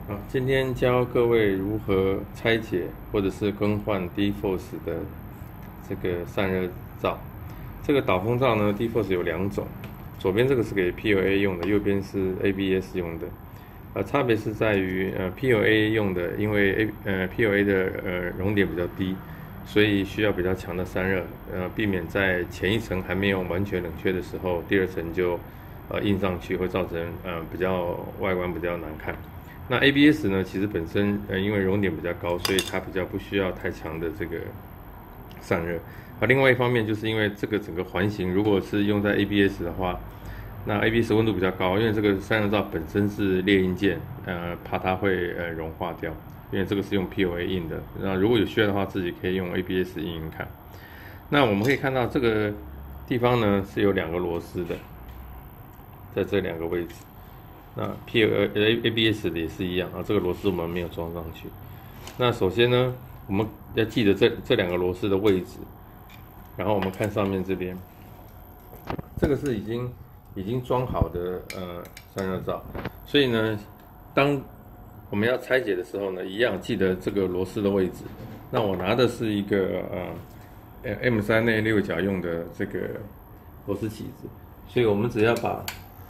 今天教各位如何拆解或者是更换 D-Force 的这个散热罩。这个导风罩呢 ，D-Force 有两种，左边这个是给 PLA 用的，右边是 ABS 用的。差别是在于PLA 用的，因为PLA 的熔点比较低，所以需要比较强的散热，避免在前一层还没有完全冷却的时候，第二层就印上去，会造成比较外观比较难看。那 ABS 呢，其实本身因为熔点比较高，所以它比较不需要太强的这个散热。另外一方面就是因为这个整个环形如果是用在 ABS 的话，那 ABS 温度比较高，因为这个散热罩本身是猎鹰件，怕它会融化掉，因为这个是用 PLA 印的。那如果有需要的话，自己可以用 ABS 印印看。那我们可以看到这个地方呢是有两个螺丝的，在这两个位置。那 ABS 的也是一样啊，这个螺丝我们没有装上去。那首先呢，我们要记得这两个螺丝的位置，然后我们看上面这边，这个是已经装好的散热罩，所以呢，当我们要拆解的时候呢，一样记得这个螺丝的位置。那我拿的是一个M3内6角用的这个螺丝起子，所以我们只要把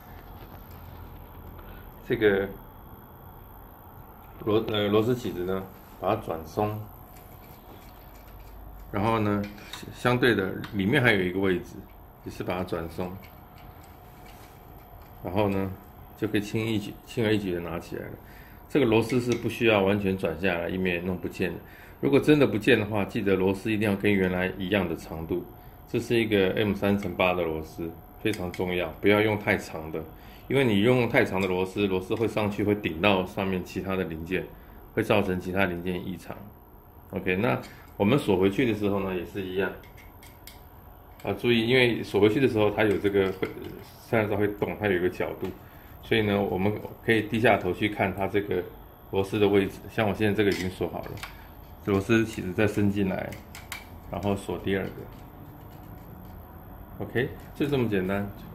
这个螺丝起子呢，把它转松，然后呢，相对的里面还有一个位置，也是把它转松，然后呢，就可以轻而易举的拿起来了。这个螺丝是不需要完全转下来，以免弄不见的。如果真的不见的话，记得螺丝一定要跟原来一样的长度。这是一个 M3×8的螺丝，非常重要，不要用太长的，因为你用太长的螺丝会上去会顶到上面其他的零件，会造成其他零件异常。OK， 那我们锁回去的时候呢，也是一样。注意，因为锁回去的时候，它有这个散热罩会动，它有一个角度，所以呢，我们可以低下头去看它这个螺丝的位置。像我现在这个已经锁好了，螺丝起子再伸进来，然后锁第二个。OK，就这么简单。